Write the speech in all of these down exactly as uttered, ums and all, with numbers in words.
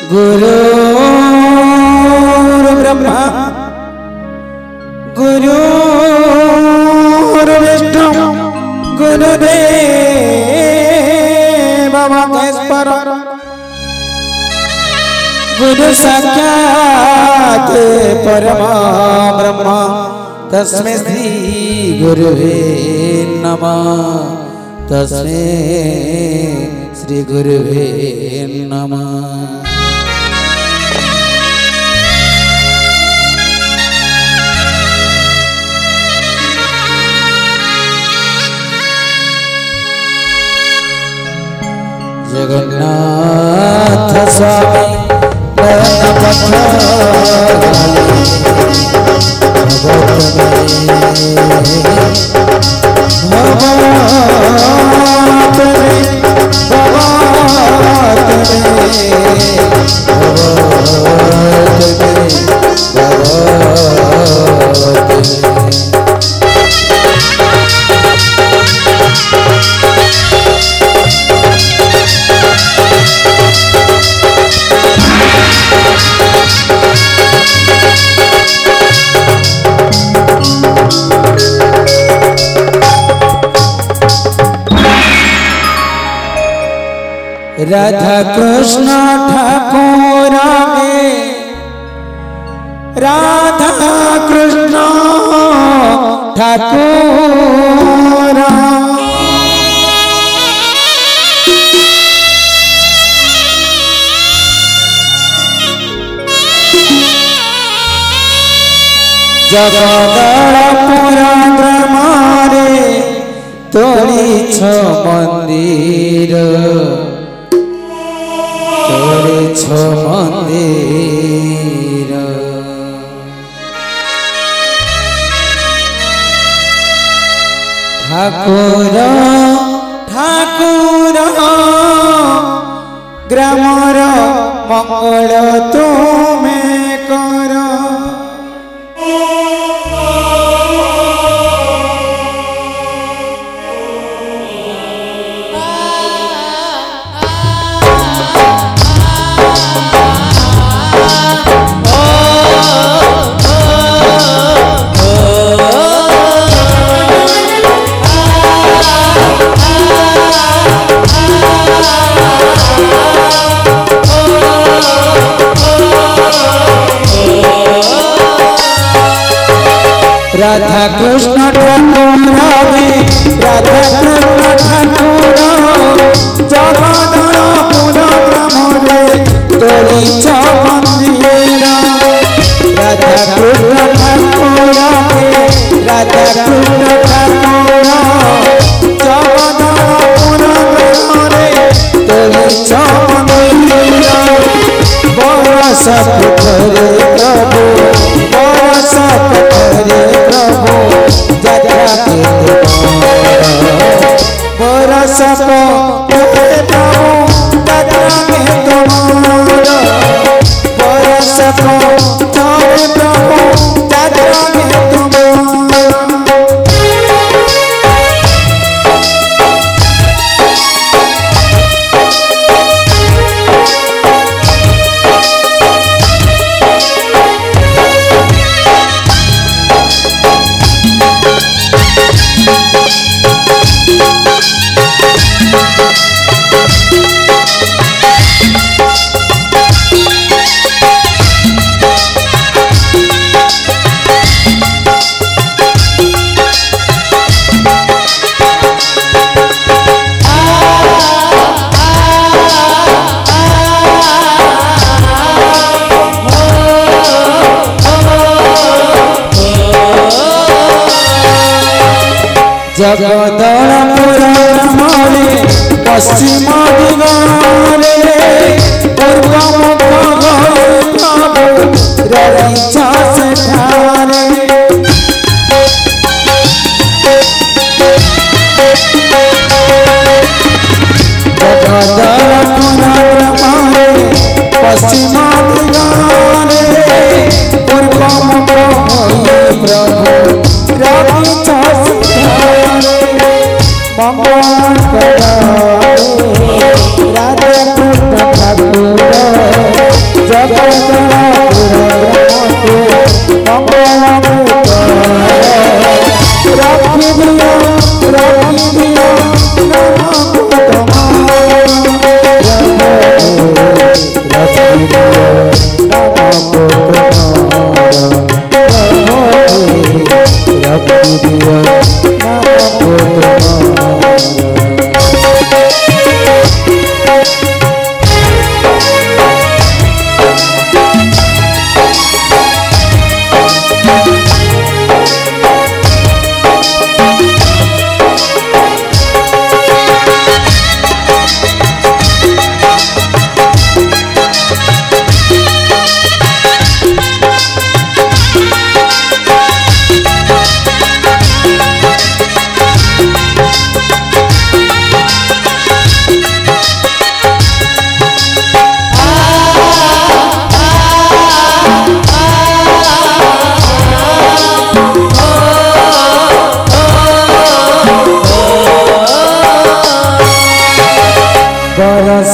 गुरु ब्रह्मा गुरु विष्णु गुरुदेव महेश्वर गुरु साक्षात् परमा ब्रह्म तस्मै श्री गुरुवे नमः तस्मै श्री गुरुवे नमः। जगन्नाथ स्वामी राधा कृष्ण ठाकुर राधा कृष्ण ठाकुर जगदलपुर ग्रामरे तोलिछ मंदिर तोलिछ मंदिर ठाकुर ठाकुर ग्रामर मंगल तुमे कर राधा कृष्ण ठाकुर राधा कृष्ण ठाकुर जगदलपुर ग्रामरे तोलिछ मंदिर राधा कृष्ण ठाकुर राधा कृष्ण ठाकुर जगदलपुर ग्रामरे तोलिछ मंदिर बरस पुखरे प्रभु बरस पुखरे प्रभु जटा बरस पुखरे प्रभु जटा बरस पुखरे प्रभु जटा जगदलपुर ग्रामरे पश्चिम दिगरे पूर्व मुख प्रभु रहिछ सेठारे जगदलपुर ग्रामरे पश्चिम दिगरे पूर्व मुख प्रभु रहिछ मंगल राधा कृष्ण ठाकुर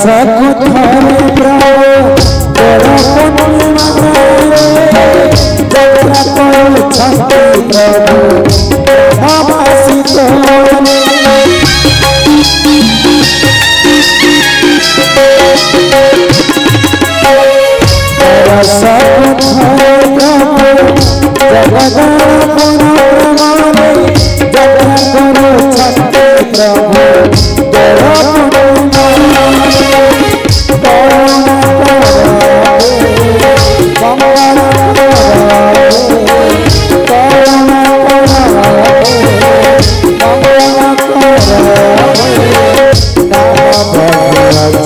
रसको थारे प्रभु बड़ पूर्णिमा जत्रा करो छठी प्रभु आवासी तोरे रसको थारे प्रभु जगदानंद प्रमाणे जत्रा करो छठी प्रभु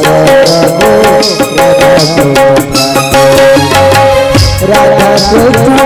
राधा